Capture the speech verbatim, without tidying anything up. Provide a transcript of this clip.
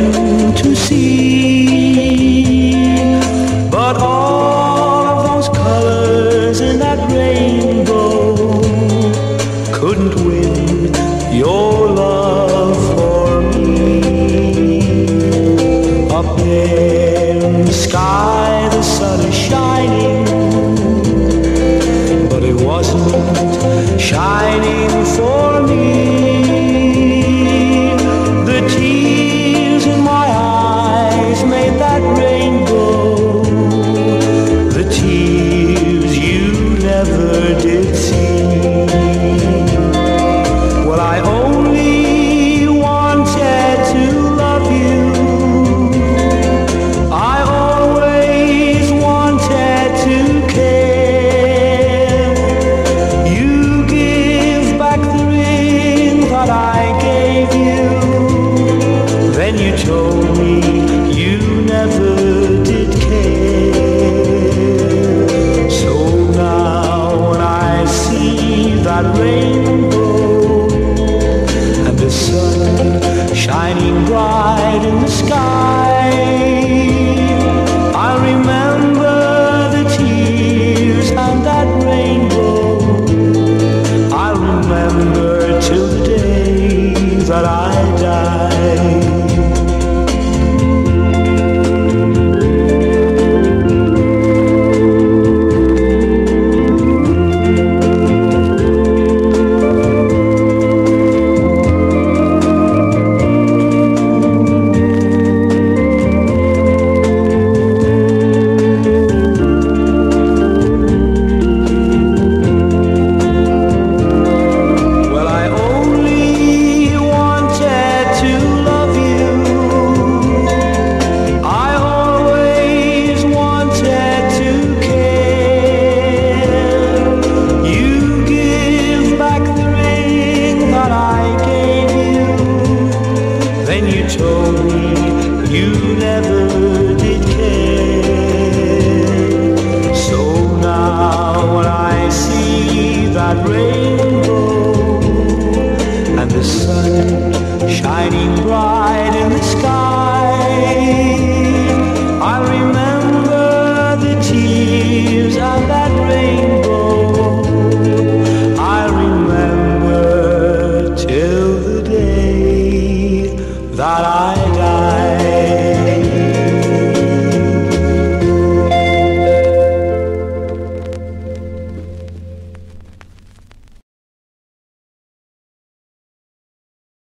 to see. But all of those colors in that rainbow couldn't win your love for me. Up there in the sky the sun is shining, but it wasn't shining for me. The tears in my eyes made that rainbow, the tears you never did see. Well, I only wanted to love you, I always wanted to care. You give back the ring that I gave you, then you told me you never did care. So now when I see that rainbow and the sun shining bright in the sky, I remember the tears and that rainbow. I remember till the day that I die. You told me you never did care. So now when I see that rainbow and the sun shining bright in the sky,